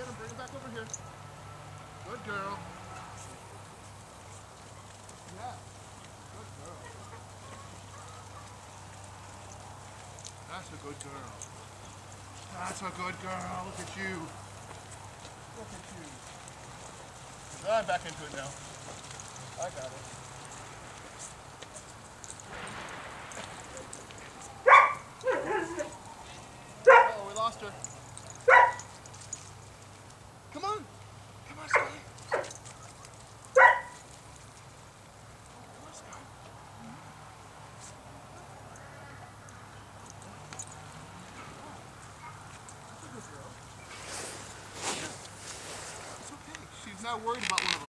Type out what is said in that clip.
him, bring him back over here. Good girl. Yeah. Good girl. That's a good girl. That's a good girl. Look at you. Look at you. I'm back into it now. I got it. Oh, we lost her. Come on. Come on, Sky. Come on, Sky. That's a good girl. It's okay. She's not worried about one of them.